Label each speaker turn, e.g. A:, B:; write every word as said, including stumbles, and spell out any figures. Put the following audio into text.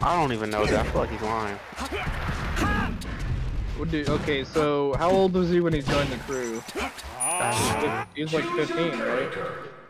A: I don't even know that. I feel like he's lying.
B: What do, okay, so how old was he when he joined the crew? He was like fifteen, right?